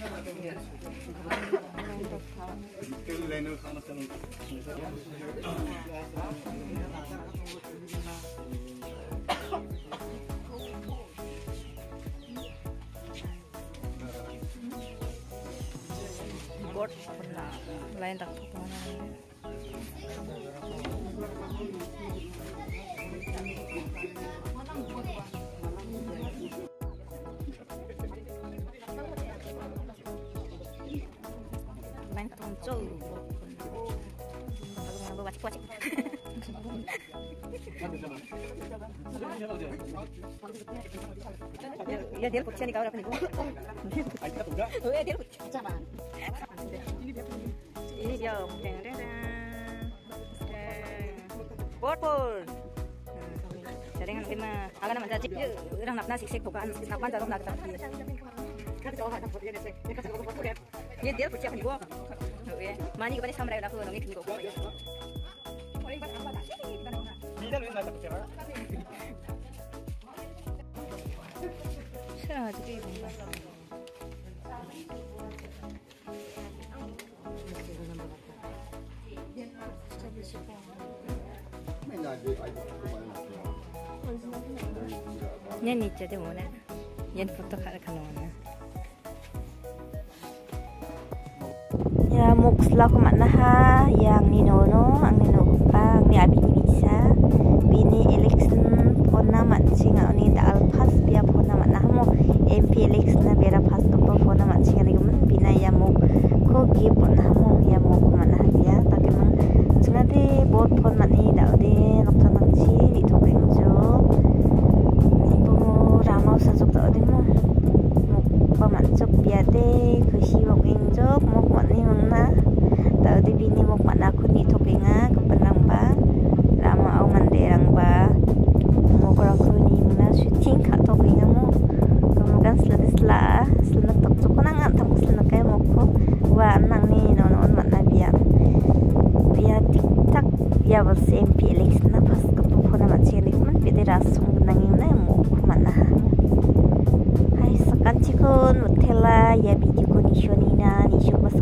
Board lain tak mana. Lain tonjol. Aku baca kuat. Ya dia putih ni kau apa ni? Oh ya dia putih. Ini dia Purple. Jaringan kita agak nama jadi orang nak nasi sek bukan napan jarum nak tapi. Ini dia putih apa ni gua? Mani kepada samrai aku nongik ni gua. Saya jadi bangga. Yan ni jadi mana? Yan foto kara kanona. Ya muksla ko mana ha yang ni nono ang ni pa ang ni abi ni bisa bini election ponna mancing ani dal pas bia ponna mana mo MP election na bera pas to ponna mancing ani gumen bina ya mo ko gi ponna mo ya mo ko mana bia take mang chungade bot pon mani daude nokta mangchi di to bengjo ibu ramau sajuk daude mo pamanjok biade kusi wong enjok mok mani mangna tadi bini mok mana aku ni topinga kepenang ba rama au manderang ba mok aku ni mangna syuting kak topinga mo kemudian setelah tok cokonangan tam selana kay mokko wa nang ni nonon mana biya tiktak ya bal MP election na pas ko phone man cheli man bide rasung nanging na mok mana Kanchikun mutela ya video ko ni shonina ni shobas